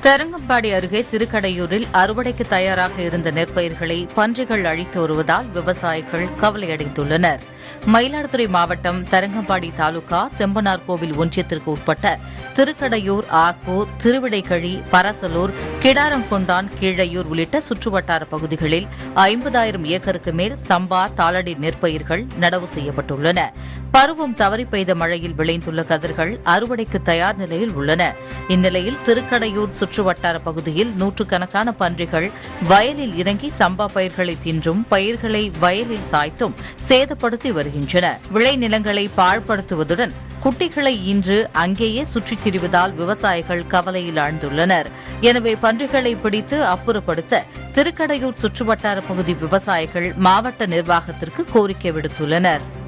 தரங்கம்பாடி அருகே திருக்கடையூரில் அறுவடைக்கு தயாராக இருந்த நெற்பயிர்களை பன்றிகள் அழித்து வருவதால் விவசாயிகள் கவலையடைந்துள்ளனர். மயிலாடுதுறை மாவட்டம் தரங்கம்பாடி தாலுகா செம்பனார் கோவில் ஒன்றியத்திற்கு உட்பட்ட திருக்கடையூர், ஆக்கூர், திருவிடைக்கழி, பரசலூர், கிடாரங்கொண்டான், கீழையூர் உள்ளிட்ட சுற்றுவட்டார பகுதிகளில் 50,000 ஏக்கருக்கு மேல் சம்பா, தாளடி நெற்பயிர்கள் நடவு செய்யப்பட்டுள்ளன. பருவம் தவறி பெய்த மழையில் விளைந்துள்ள கதிர்கள் அறுவடைக்கு தயார் நிலையில் உள்ளன. இந்நிலையில் திருக்கடையூர் சுற்றுவட்டார பகுதியில் நூற்றுக்கணக்கான பன்றிகள் வயலில் இறங்கி சம்பா பயிர்களை தின்றும், பயிர்களை வயலில் சாய்த்தும் சேதப்படுத்தி வருகின்றன. விளைநிலங்களை பாழ்படுத்துவதுடன் குட்டிகளை இன்று அங்கேயே சுற்றித் திரிவதால் விவசாயிகள் கவலையில் ஆழ்ந்துள்ளனர். எனவே பன்றிகளை பிடித்து அப்புறப்படுத்த திருக்கடையூர் சுற்றுவட்டார பகுதி விவசாயிகள் மாவட்ட நிர்வாகத்திற்கு கோரிக்கை விடுத்துள்ளனர்.